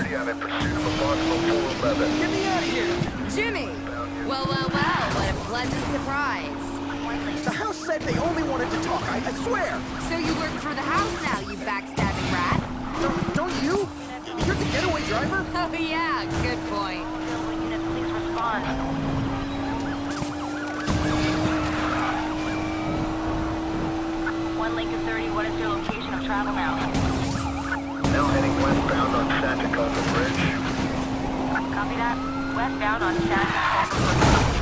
City. I'm in pursuit of a possible 411. Get me out of here! Jimmy! Well, what a pleasant surprise. The house said they only wanted to talk, I swear! So you work for the house now, you backstabbing rat? Don't you? You're the getaway driver? Oh yeah, good point. Unit, please respond. One Lincoln 30, what is your location of travel now? Now heading westbound on Santa Clara Bridge. Copy that. Westbound on Santa Clara Bridge.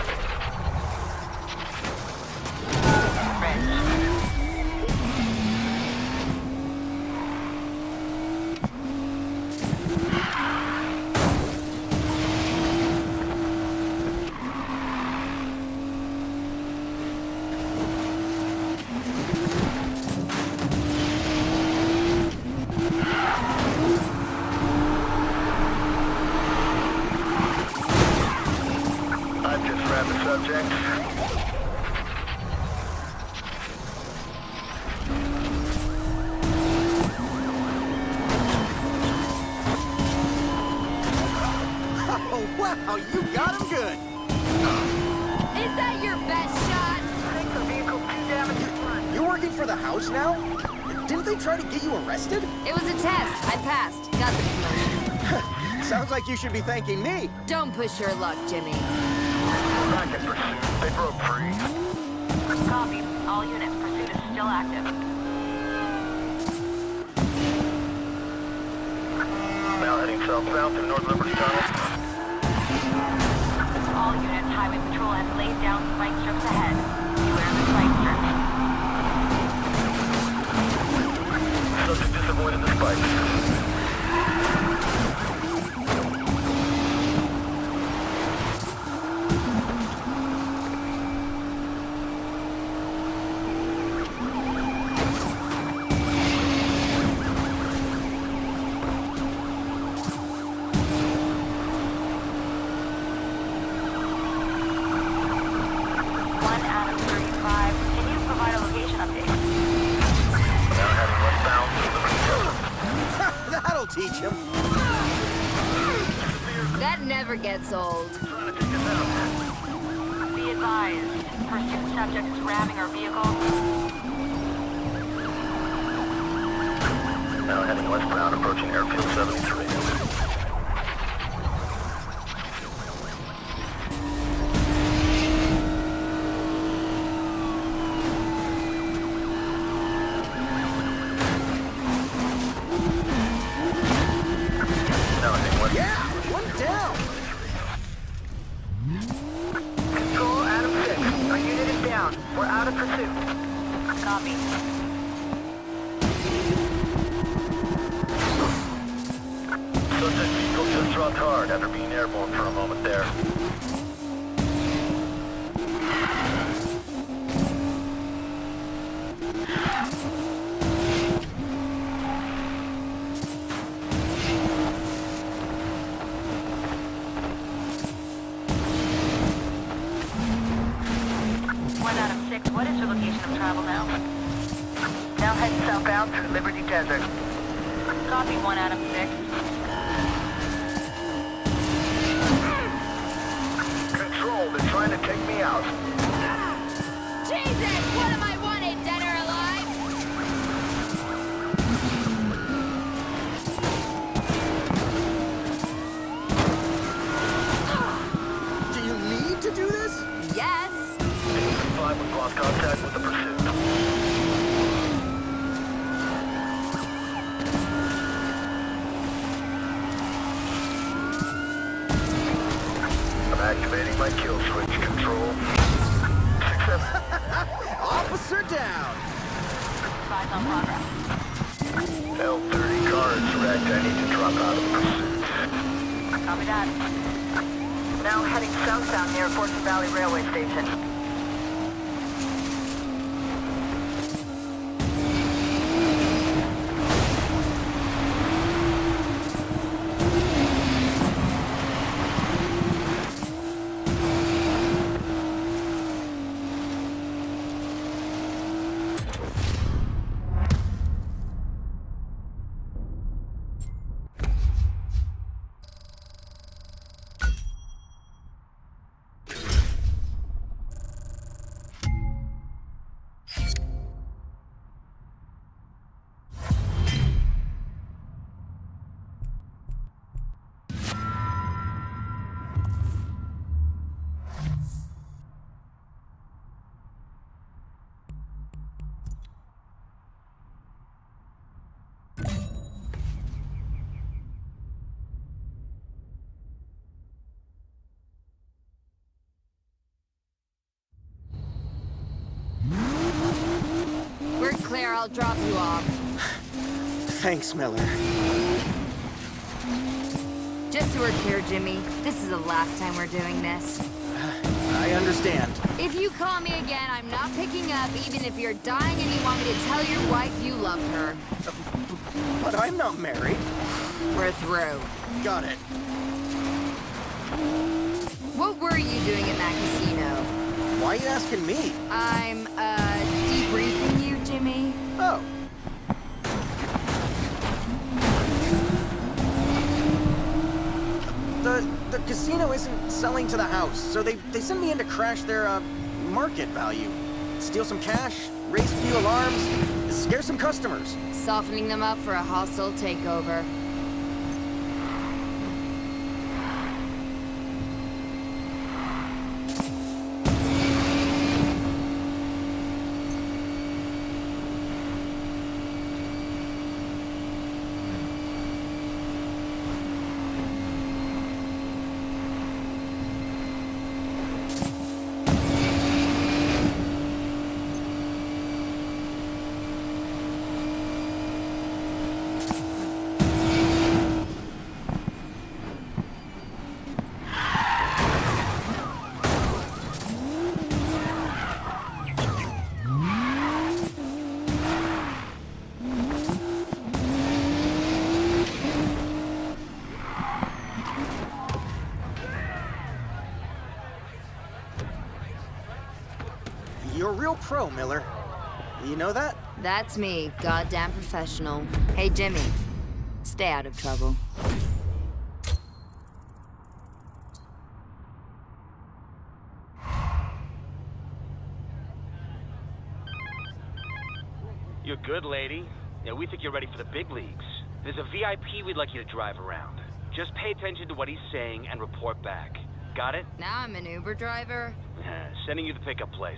Subject. Oh, wow, you got him good! Is that your best shot? You're working for the house now? Didn't they try to get you arrested? It was a test. I passed. Got the promotion. Sounds like you should be thanking me. Don't push your luck, Jimmy. Back in pursuit. They broke free. Copy. All units. Pursuit is still active. Now heading southbound through North Liberty Tunnel. All units. Highway Patrol has laid down spike strips ahead. Beware of the spike strips. Subject disappointed the spikes. Teach him. That never gets old. Be advised. Pursuit subject is ramming our vehicle. Now heading westbound, approaching Airfield 73. We're out of pursuit. Copy. Subject vehicle just dropped hard after being airborne for a moment there. What is your location of travel now? Now heading southbound through Liberty Desert. Copy 1 Adam 6. Control, they're trying to take me out. Jesus, what am I wanted, dead or alive? Do you need to do this? Yes. We've lost contact with the pursuit. I'm activating my kill switch. Control. Success. Officer down. Advise on progress. L30 cards wrecked. I need to drop out of pursuit. Copy that. Now heading southbound near Fortune Valley Railway Station. I'll drop you off. Thanks, Miller. Just so we're clear, Jimmy, this is the last time we're doing this. I understand. If you call me again, I'm not picking up, even if you're dying and you want me to tell your wife you love her. But I'm not married. We're through. Got it. What were you doing in that casino? Why are you asking me? I'm, debriefing you, Jimmy. Oh. The casino isn't selling to the house, so they sent me in to crash their, market value. Steal some cash, raise a few alarms, scare some customers. Softening them up for a hostile takeover. You're a real pro, Miller. You know that? That's me, goddamn professional. Hey, Jimmy, stay out of trouble. You're good, lady. Yeah, we think you're ready for the big leagues. There's a VIP we'd like you to drive around. Just pay attention to what he's saying and report back. Got it? Now I'm an Uber driver. Sending you to the pickup place.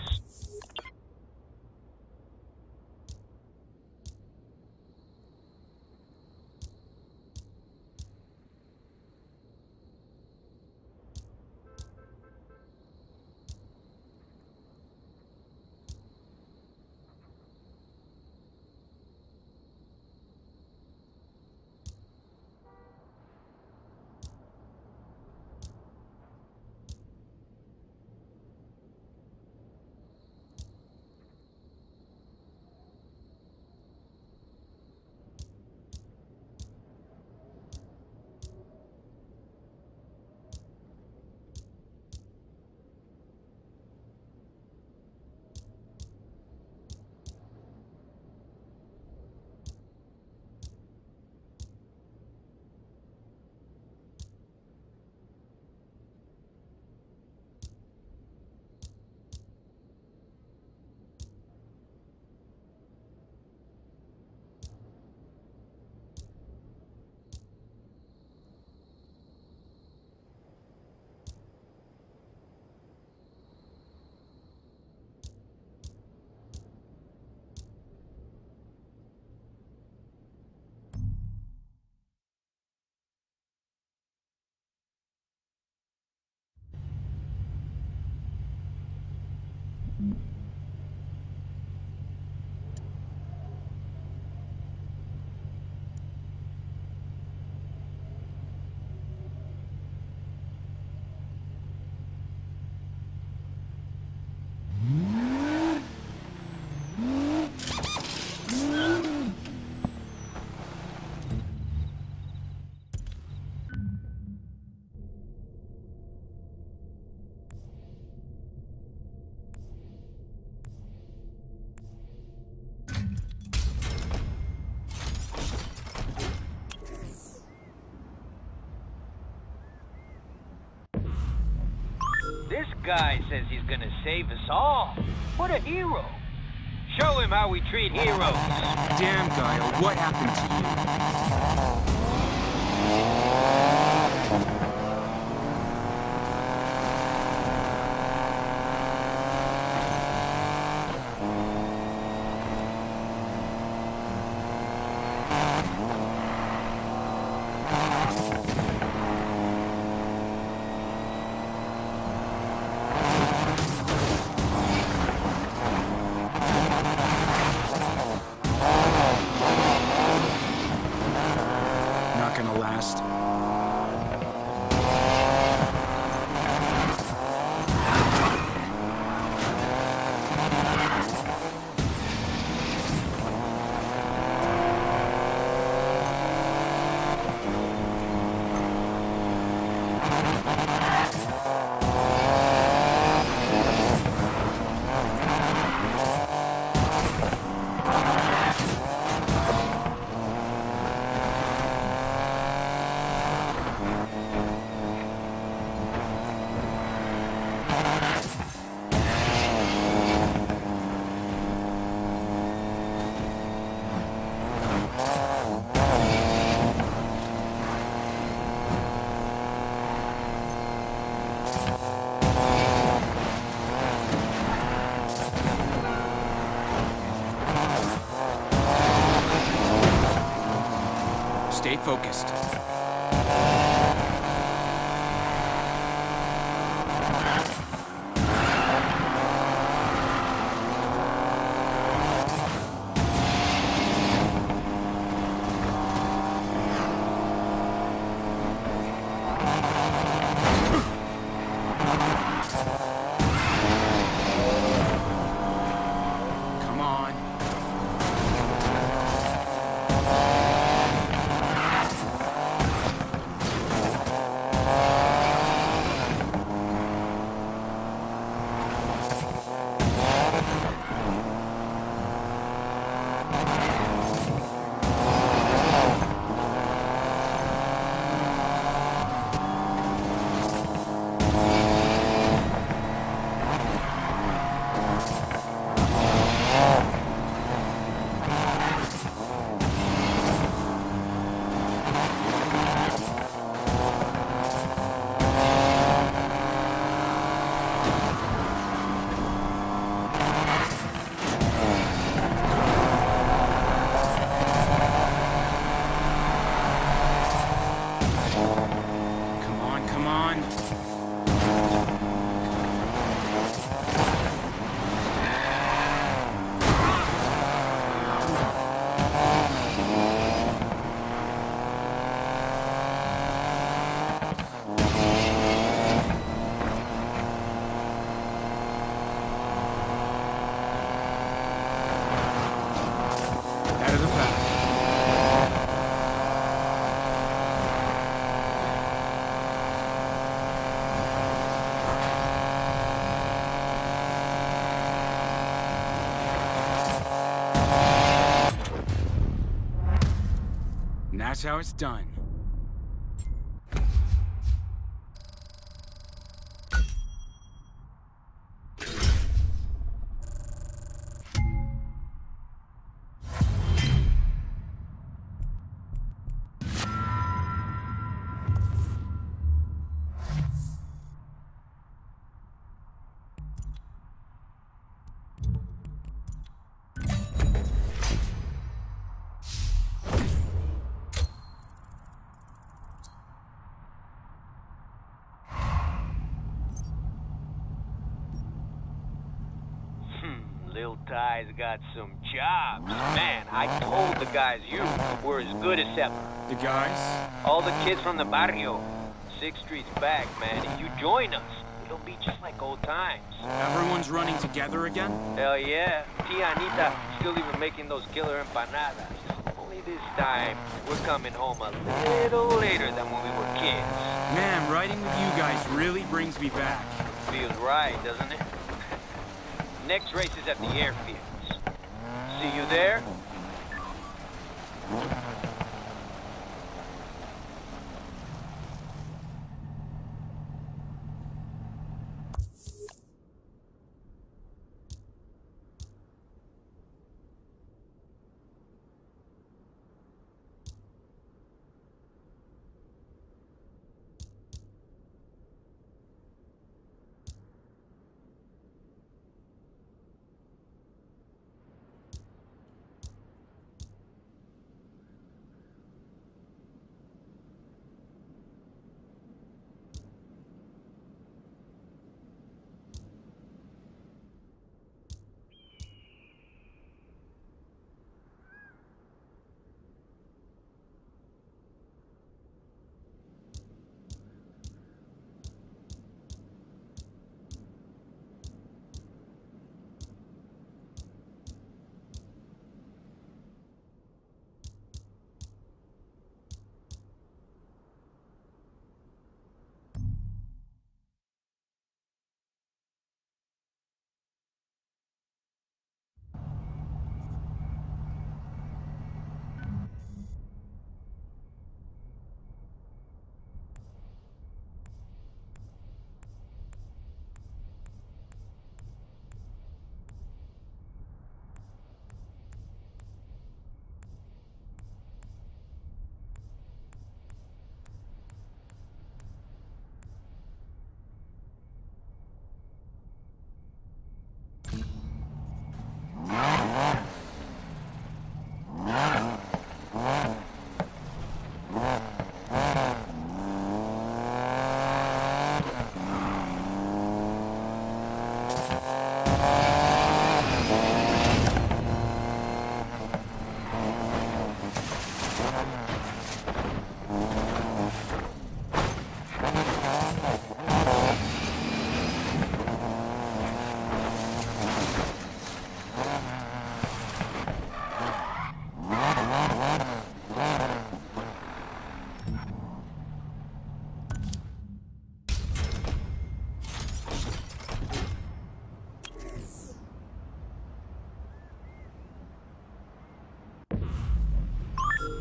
This guy says he's gonna save us all. What a hero. Show him how we treat heroes. Damn, Guile, what happened to you? Stay focused. Come on. Come on, come on. Out of the pack. And that's how it's done. Lil Ty's got some chops. Man, I told the guys you were as good as ever. The guys? All the kids from the barrio. 6th Street's back, man. If you join us, it'll be just like old times. Everyone's running together again? Hell yeah. Tia Anita still even making those killer empanadas. Only this time, we're coming home a little later than when we were kids. Man, riding with you guys really brings me back. Feels right, doesn't it? Next race is at the airfields. See you there?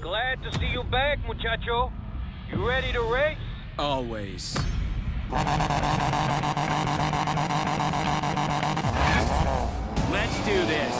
Glad to see you back, muchacho. You ready to race? Always. Let's do this.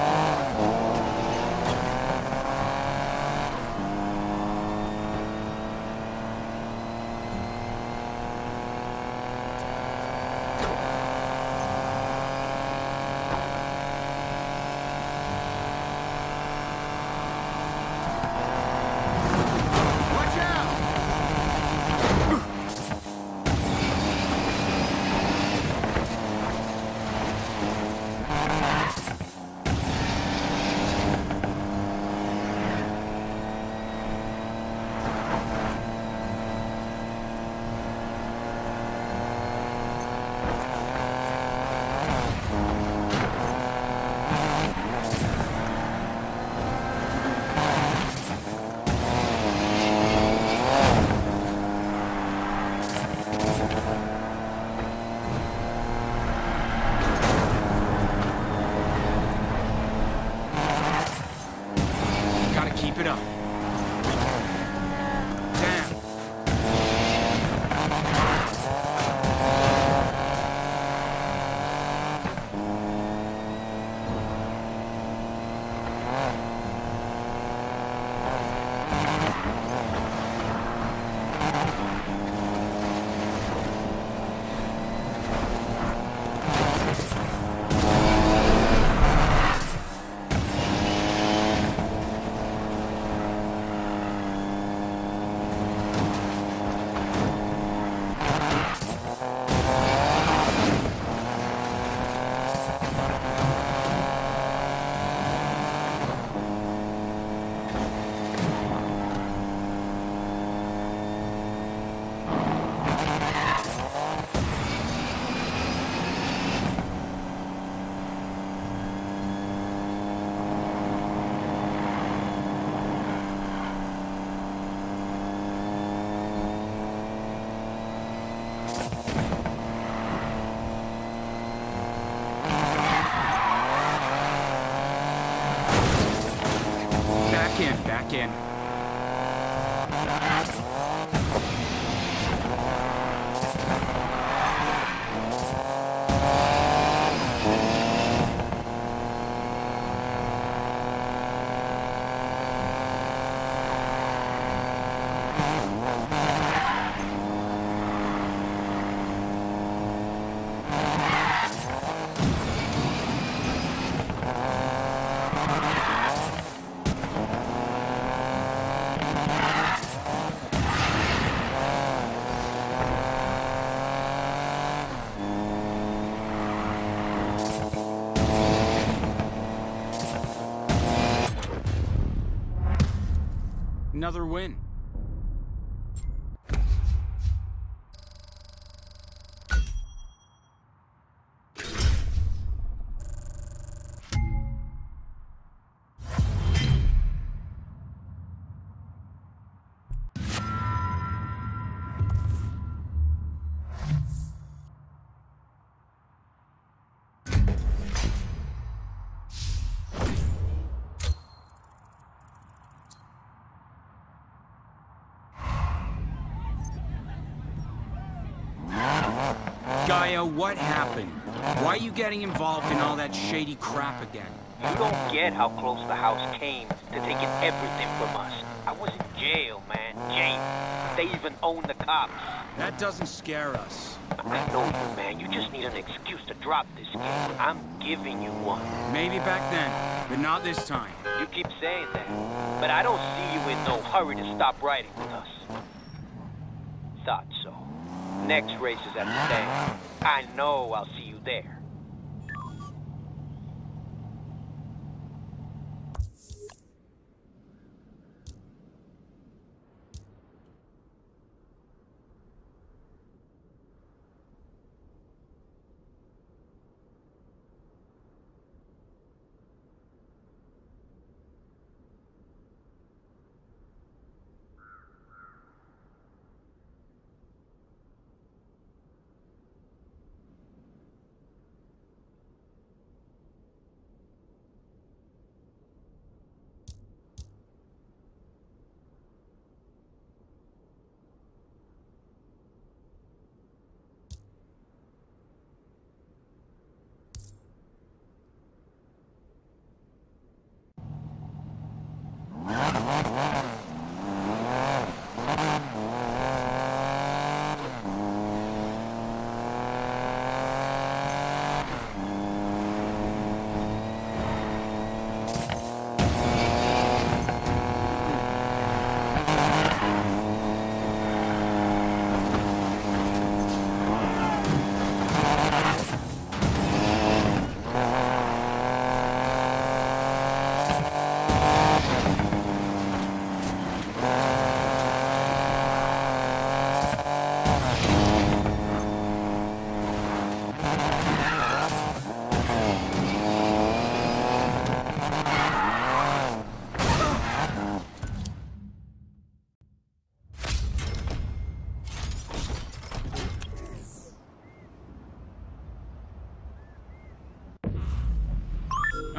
Keep it up. Damn. Back in. Another win. Gaia, what happened? Why are you getting involved in all that shady crap again? You don't get how close the house came to taking everything from us. I was in jail, man. Jail. They even own the cops. That doesn't scare us. I know you, man. You just need an excuse to drop this game. I'm giving you one. Maybe back then, but not this time. You keep saying that, but I don't see you in no hurry to stop riding with us. Thought so. Next race is at the stand. I know I'll see you there.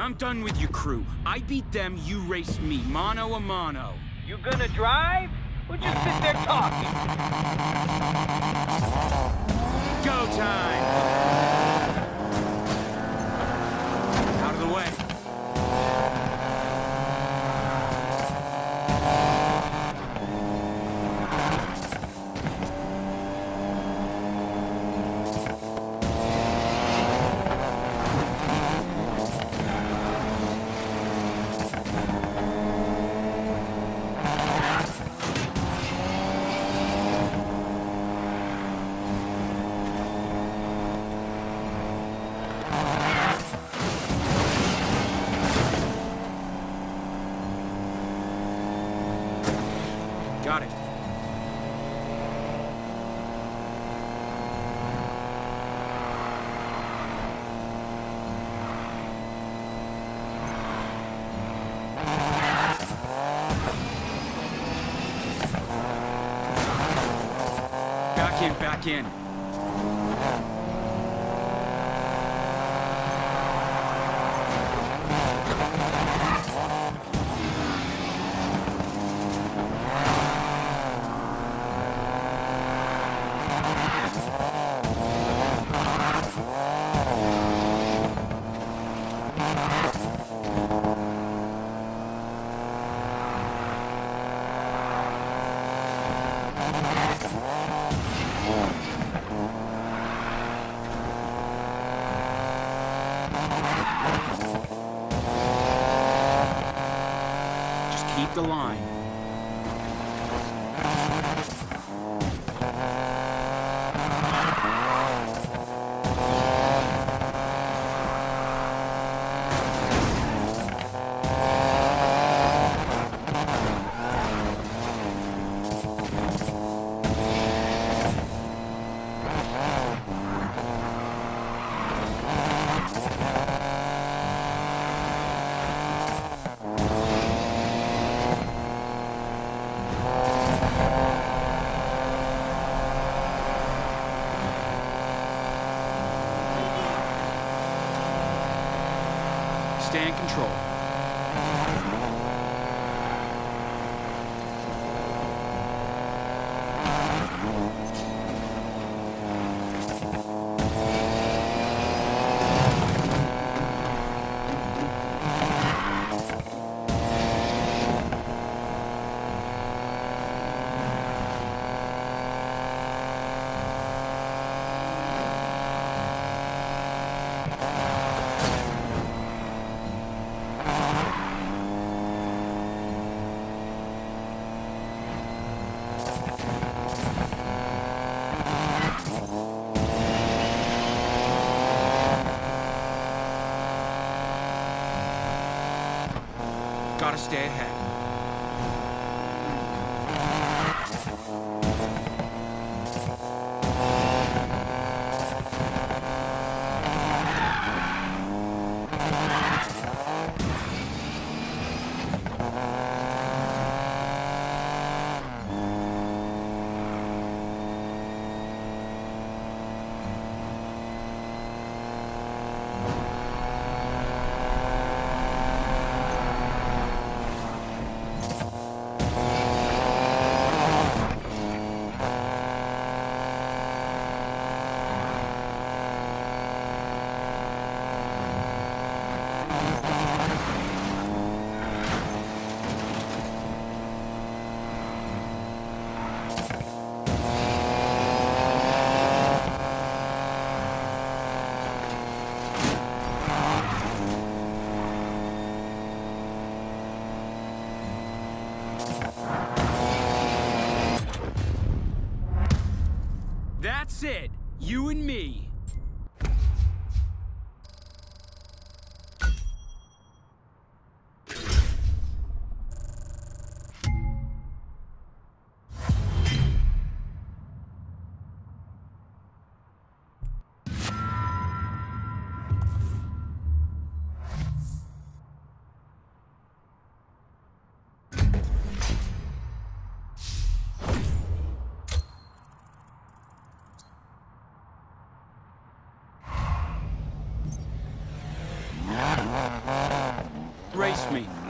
I'm done with your crew. I beat them, you race me, mano a mano. You gonna drive? Or just sit there talking? Go time! Out of the way. Got it. Back in. Just keep the line. Stay in control. Gotta stay ahead. That's it. You and me.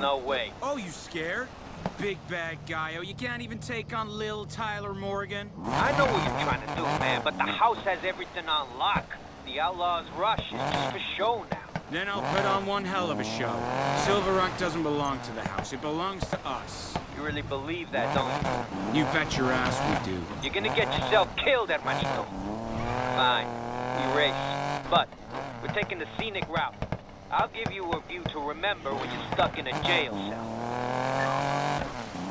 No way. Oh, you scared? Big bad Gaio, you can't even take on Lil Tyler Morgan? I know what you're trying to do, man, but the house has everything on lock. The Outlaws' rush is just for show now. Then I'll put on one hell of a show. Silver Rock doesn't belong to the house. It belongs to us. You really believe that, don't you? You bet your ass we do. You're gonna get yourself killed, hermanito. Fine, we race. But we're taking the scenic route. I'll give you a view to remember when you're stuck in a jail cell.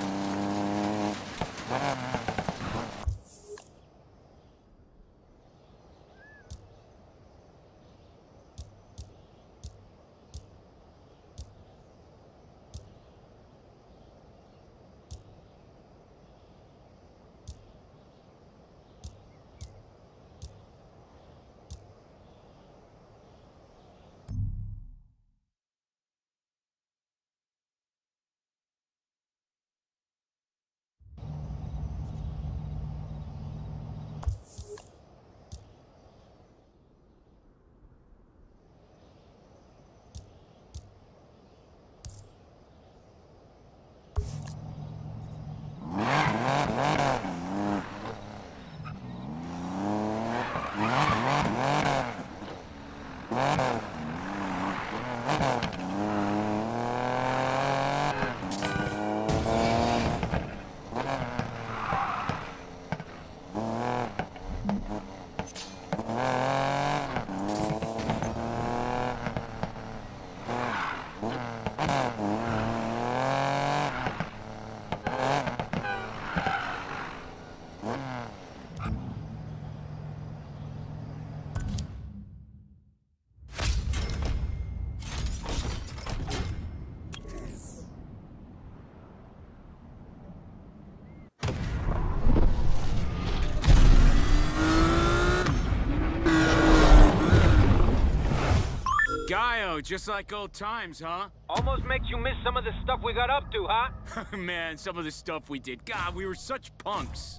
Gaio, just like old times, huh? Almost makes you miss some of the stuff we got up to, huh? Man, some of the stuff we did. God, we were such punks.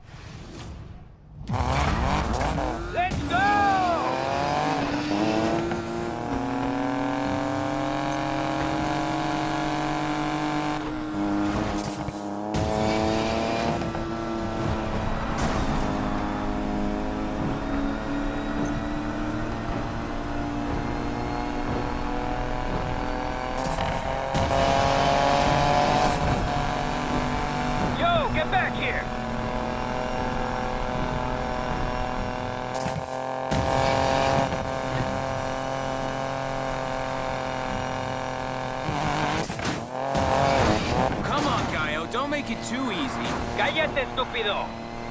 Let's go! Make it too easy. Cállate, estúpido.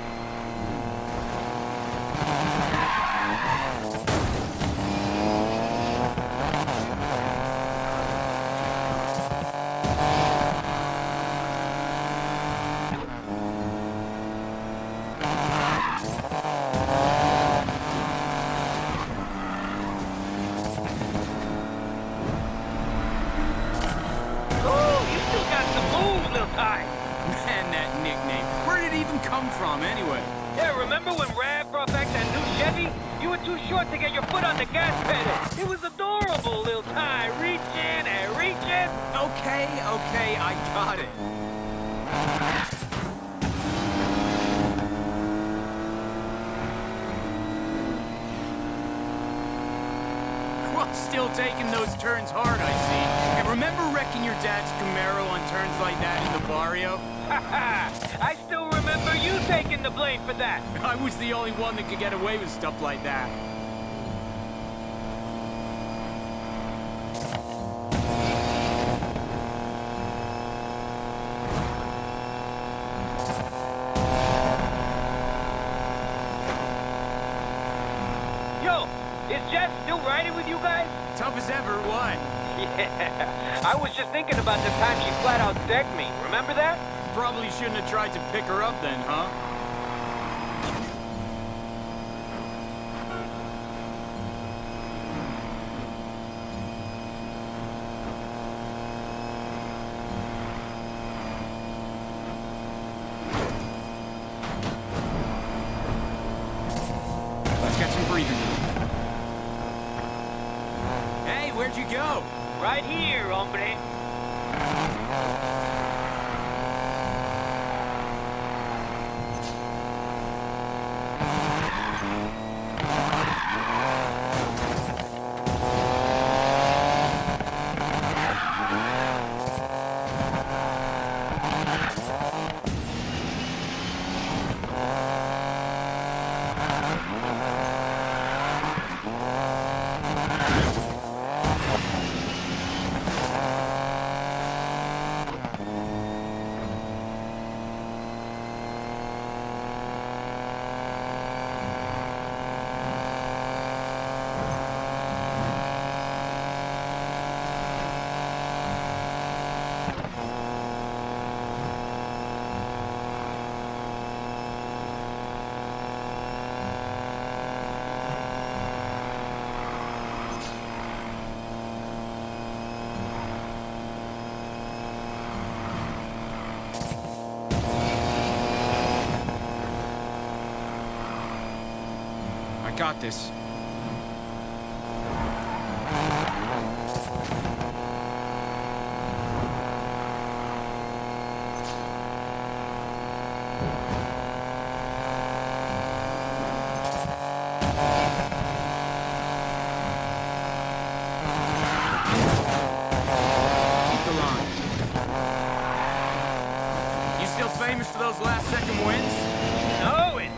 From anyway. Yeah, remember when Rav brought back that new Chevy? You were too short to get your foot on the gas pedal. It was adorable, Lil Ty. Reaching and reaching. Okay, I got it. Well, still taking those turns hard, I see. And remember wrecking your dad's Camaro on turns like that in the barrio? I still remember you taking the blame for that. I was the only one that could get away with stuff like that. Yo, is Jess still riding with you guys? Tough as ever, what? Yeah, I was just thinking about the time she flat out decked me. Remember that? Probably shouldn't have tried to pick her up then, huh? Let's get some breathing. Hey, where'd you go? Right here, hombre. I got this. Keep the line. You still famous for those last-second wins? Know it!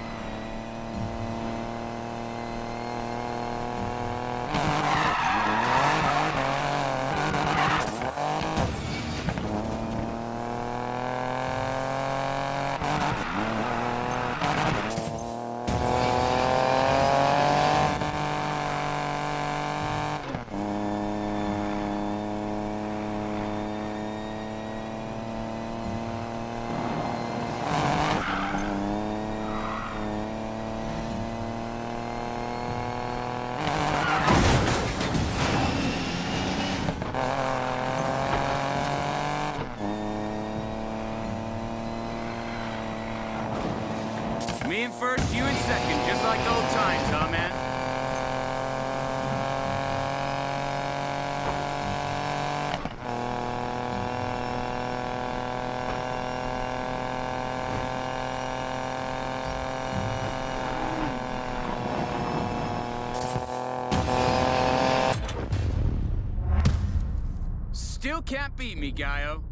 Me in first, you in second, just like old times, huh, man? Still can't beat me, Gaio.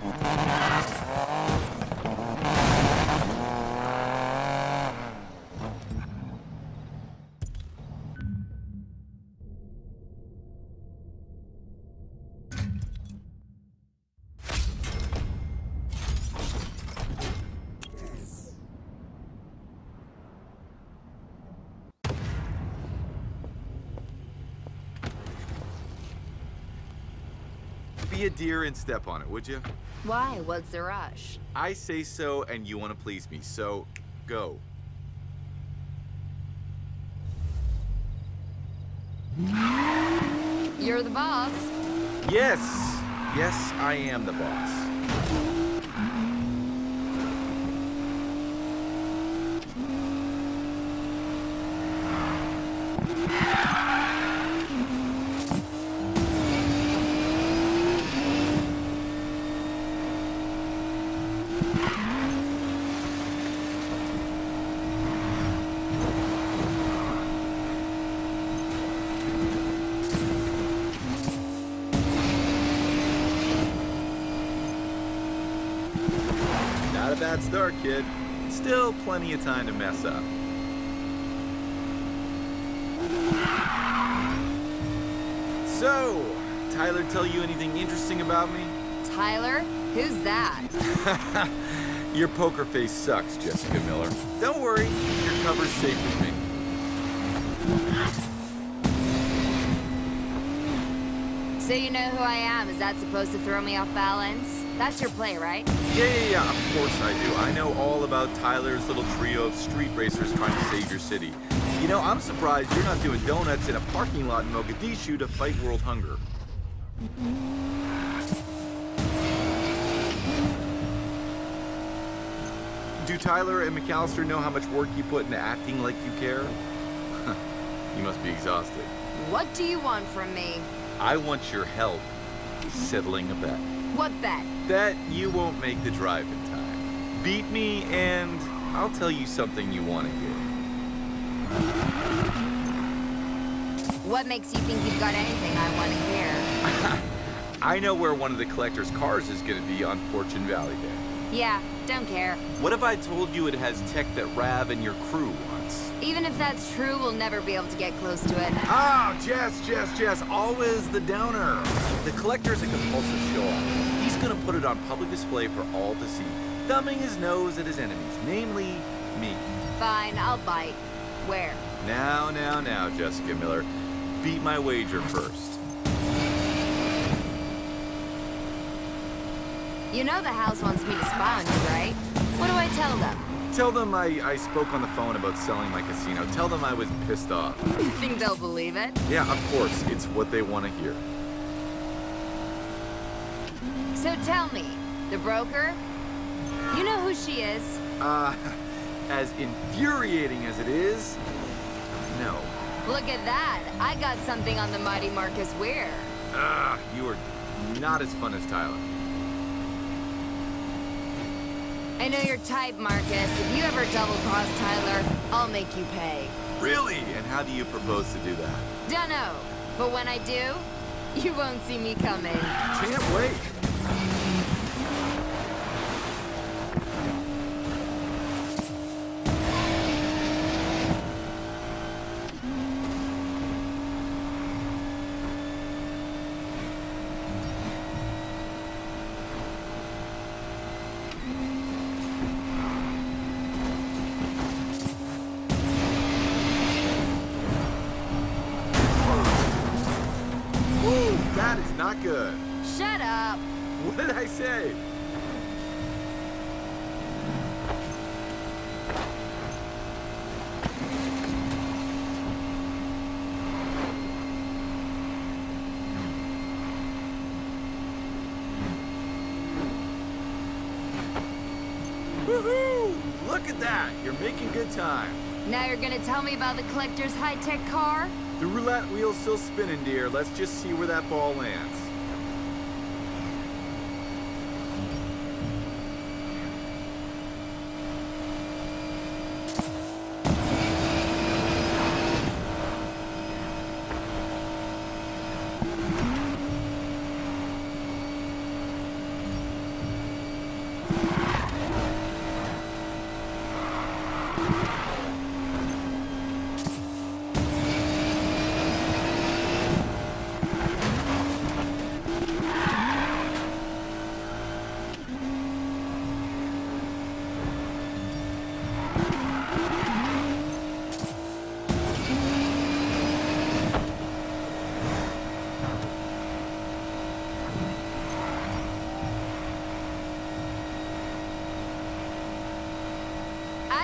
Be a deer and step on it, would you? Why? What's the rush? I say so, and you want to please me, so go. You're the boss. Yes! Yes, I am the boss. Not a bad start, kid. Still plenty of time to mess up. So, Tyler tell you anything interesting about me? Tyler? Who's that? Your poker face sucks, Jessica Miller. Don't worry, your cover's safe with me. So you know who I am. Is that supposed to throw me off balance? That's your play, right? Yeah, of course I do. I know all about Tyler's little trio of street racers trying to save your city. You know, I'm surprised you're not doing donuts in a parking lot in Mogadishu to fight world hunger. Do Tyler and McAllister know how much work you put into acting like you care? You must be exhausted. What do you want from me? I want your help settling a bet. What bet? That you won't make the drive in time. Beat me and I'll tell you something you want to hear. What makes you think you've got anything I want to hear? I know where one of the collector's cars is going to be on Fortune Valley Day. Yeah, don't care. What if I told you it has tech that Rav and your crew wants? Even if that's true, we'll never be able to get close to it. Ah, Jess, always the downer. The collector's a compulsive show-off. He's gonna put it on public display for all to see, thumbing his nose at his enemies, namely me. Fine, I'll bite. Where? Now, Jessica Miller. Beat my wager first. You know the house wants me to spy on you, right? What do I tell them? Tell them I spoke on the phone about selling my casino. Tell them I was pissed off. You think they'll believe it? Yeah, of course. It's what they want to hear. So tell me, the broker? You know who she is? As infuriating as it is, no. Look at that. I got something on the mighty Marcus Weir. You are not as fun as Tyler. I know your type, Marcus. If you ever double-cross Tyler, I'll make you pay. Really? And how do you propose to do that? Dunno. But when I do, you won't see me coming. Can't wait. That is not good. Shut up. What did I say? Woohoo! Look at that. You're making good time. Now you're gonna tell me about the collector's high-tech car? The roulette wheel's still spinning, dear. Let's just see where that ball lands.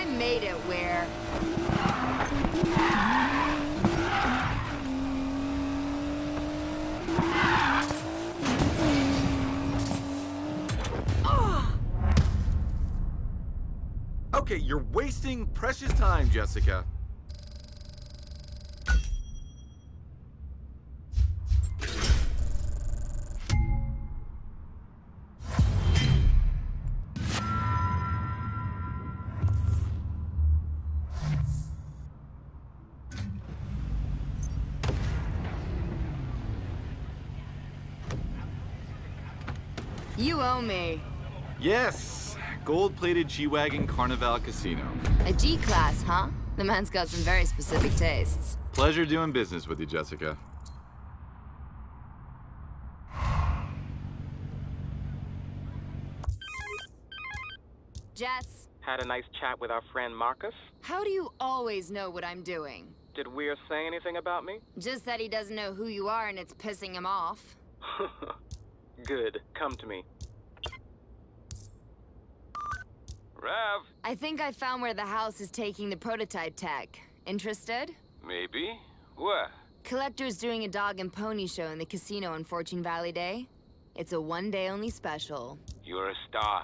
made it where... Okay, you're wasting precious time, Jessica. You owe me. Yes, gold-plated G-Wagon Carnival Casino. A G-Class, huh? The man's got some very specific tastes. Pleasure doing business with you, Jessica. Jess, Had a nice chat with our friend Marcus. how do you always know what I'm doing? Did Weir say anything about me? Just that he doesn't know who you are and it's pissing him off. Good. Come to me. Rav, I think I found where the house is taking the prototype tech. Interested? maybe? What? Collector's doing a dog and pony show in the casino on Fortune Valley Day. It's a one-day-only special. You're a star.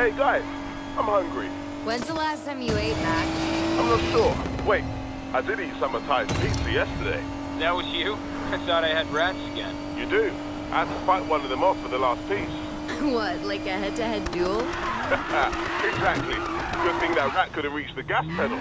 Hey guys, I'm hungry. When's the last time you ate, Mac? I'm not sure. Wait, I did eat some of Ty's pizza yesterday. That was you? I thought I had rats again. You do. I had to fight one of them off for the last piece. What, like a head-to-head duel? Exactly. Good thing that rat couldn't reach the gas pedal.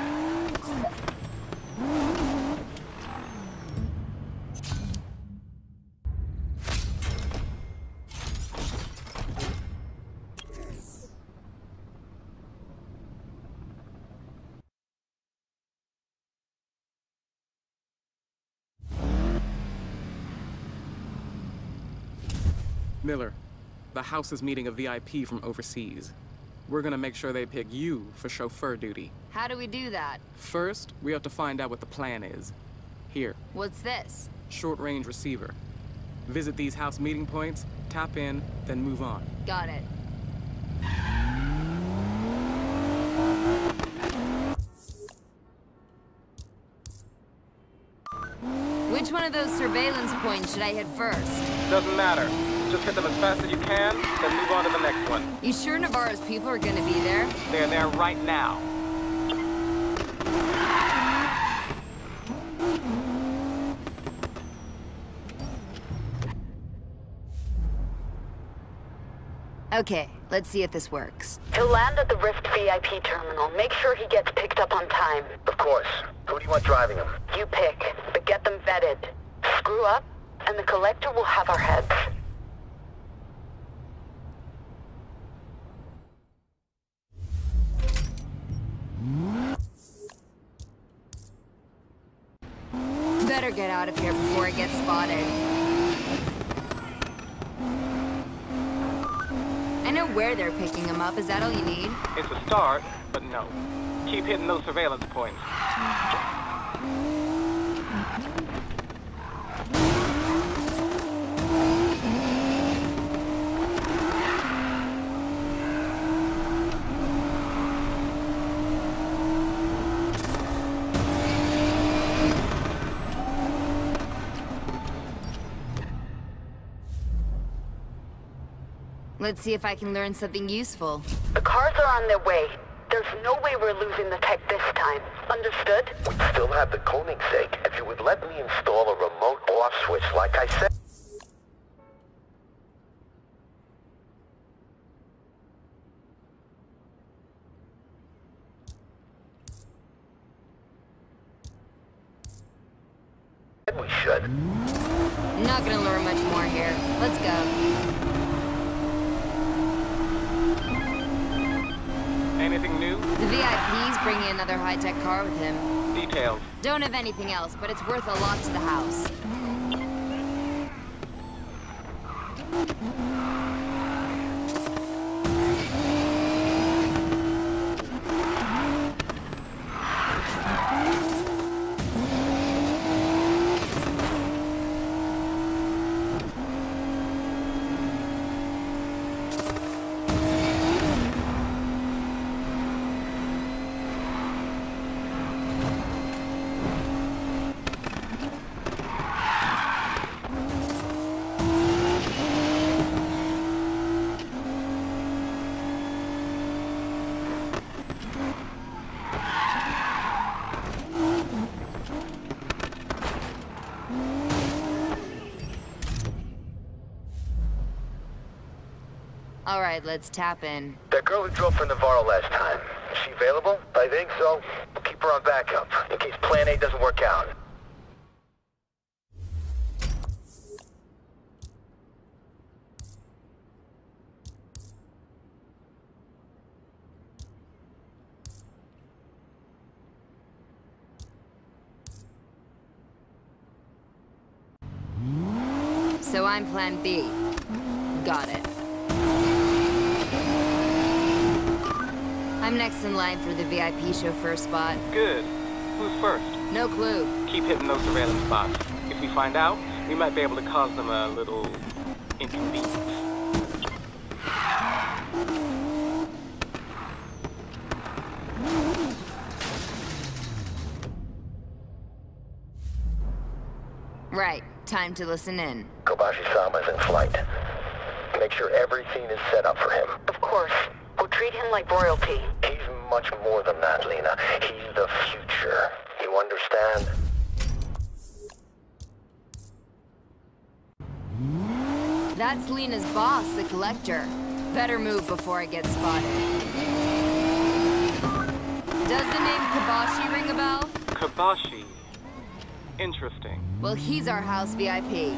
Miller, the house is meeting a VIP from overseas. We're gonna make sure they pick you for chauffeur duty. How do we do that? First, we have to find out what the plan is. Here. What's this? Short-range receiver. Visit these house meeting points, tap in, then move on. Got it. Which one of those surveillance points should I hit first? Doesn't matter. Just hit them as fast as you can, then move on to the next one. You sure Navarro's people are gonna be there? They're there right now. Okay, let's see if this works. He'll land at the Rift VIP terminal. Make sure he gets picked up on time. Of course. Who do you want driving him? You pick, but get them vetted. Screw up, and the collector will have our heads. Better get out of here before I get spotted. I know where they're picking him up. Is that all you need? It's a start, but no. Keep hitting those surveillance points. Let's see if I can learn something useful. The cars are on their way. There's no way we're losing the tech this time. Understood? We still have the Koenigsegg. If you would let me install a remote off switch like I said. We should. Not gonna learn much more here. Let's go. Anything new? The VIP's bringing another high-tech car with him. Details. Don't have anything else, but it's worth a lot to the house. All right, let's tap in. That girl who drove for Navarro last time, is she available? I think so. We'll keep her on backup, in case Plan A doesn't work out. So I'm Plan B. Got it. I'm next in line for the VIP chauffeur spot. Good. Who's first? No clue. Keep hitting those surveillance spots. If we find out, we might be able to cause them a little inconvenience. Right. Time to listen in. Kobashi-sama's in flight. Make sure everything is set up for him. Of course. We'll treat him like royalty. He's much more than that, Lena. He's the future. You understand? That's Lena's boss, the Collector. Better move before I get spotted. Does the name Kabashi ring a bell? Kabashi. Interesting. Well, he's our house VIP.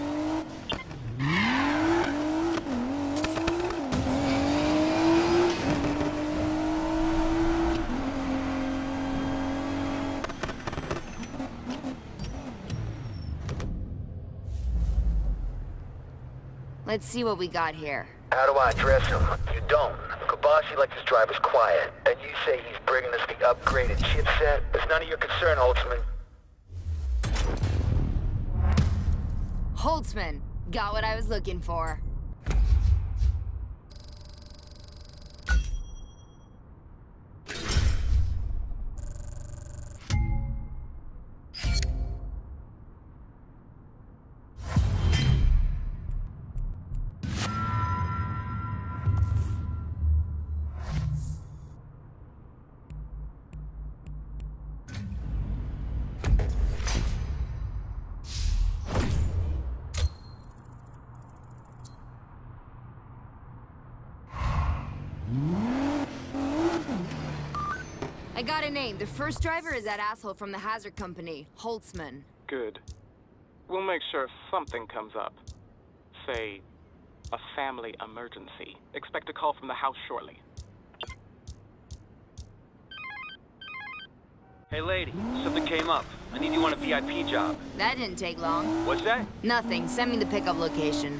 Let's see what we got here. How do I address him? You don't. Kabashi likes his drivers quiet, and you say he's bringing us the upgraded chipset? It's none of your concern, Holtzman. Holtzman. Got what I was looking for. I got a name. The first driver is that asshole from the Hazard Company, Holtzman. Good. We'll make sure if something comes up. Say, a family emergency. Expect a call from the house shortly. Hey lady, something came up. I need you on a VIP job. That didn't take long. What's that? Nothing. Send me the pickup location.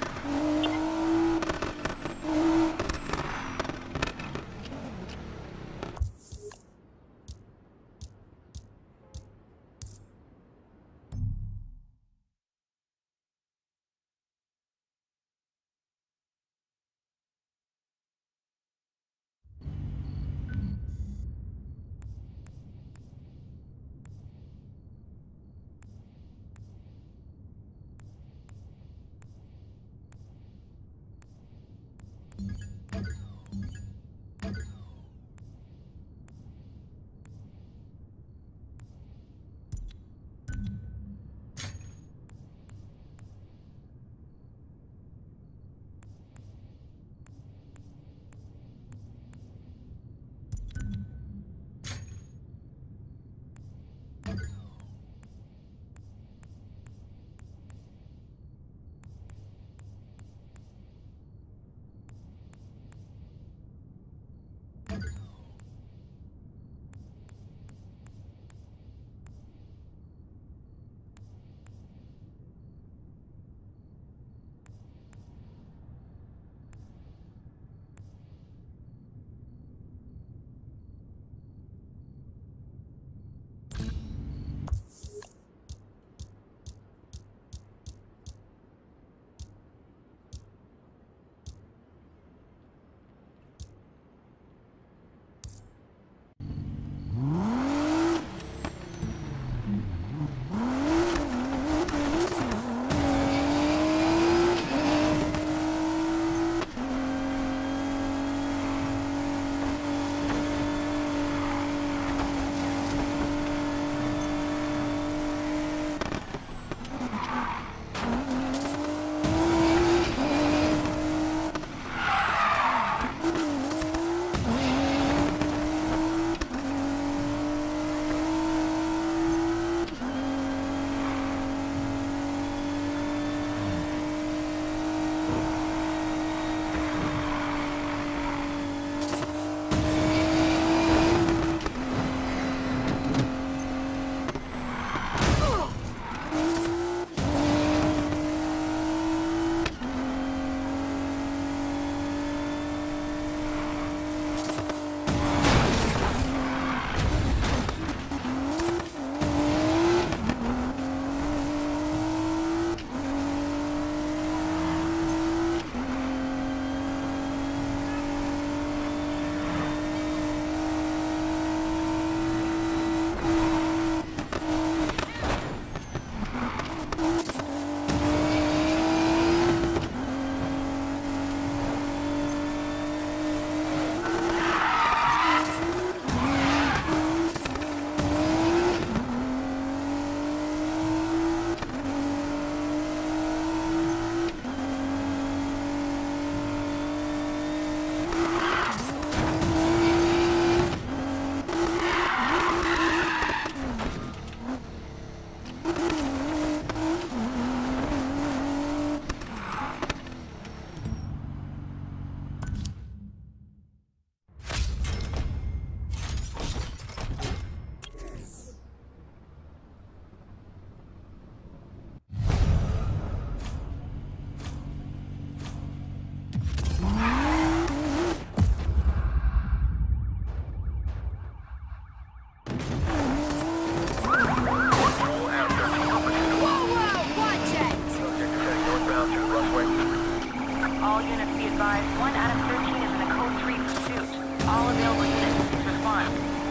All available units, please respond.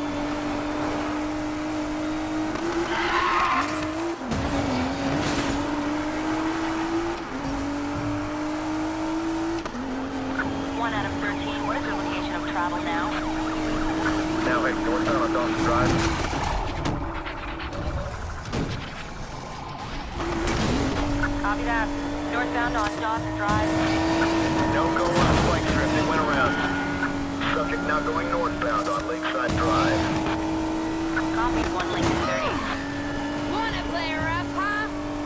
One out of 13. What is your location of travel now? Now heading northbound on Dawson Drive. Copy that. Northbound on Dawson Drive. No go on the flank strip. They went around. Subject now going northbound on Lakeside Drive. Copy 1 Lincoln 30. Wanna play rough, huh?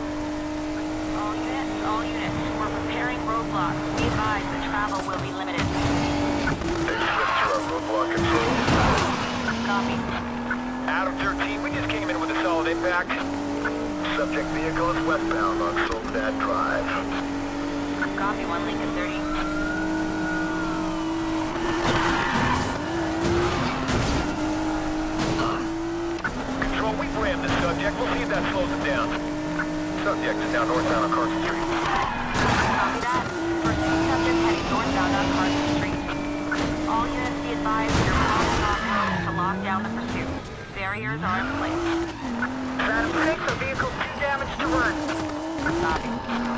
All units. We're preparing roadblocks. Be advised that travel will be limited. They switched to our roadblock control. Copy. Adam 13, we just came in with a solid impact. Subject vehicle is westbound on Soledad Drive. Copy 1 Lincoln 30. Control, we've rammed the subject. We'll see if that slows him down. Subject is now northbound on Carson Street. Copy that. Pursuit subject heading northbound on Carson Street. All units be advised that you're blocking off roads to lock down the pursuit. Barriers are in place. Adam 6, the vehicle's too damaged to run. Copy.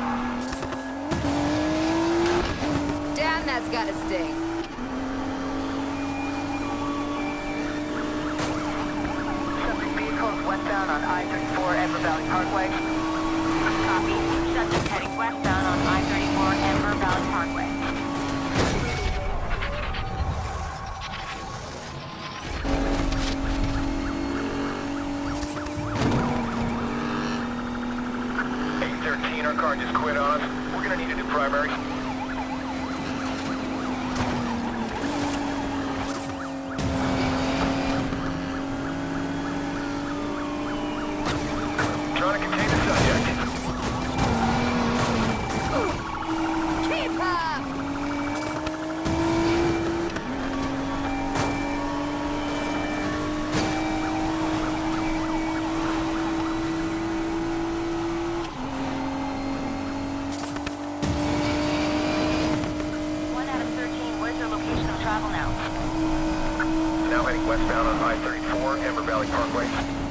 Damn, that's gotta sting. Subject vehicle is westbound on I-34 Ember Valley Parkway. Copy. Subject heading westbound on I-34 Ember Valley Parkway. Our car just quit on us. We're gonna need a new primary. Trying to contain the subject. Keep up! Travel now. Now heading westbound on I-34, Ember Valley Parkway.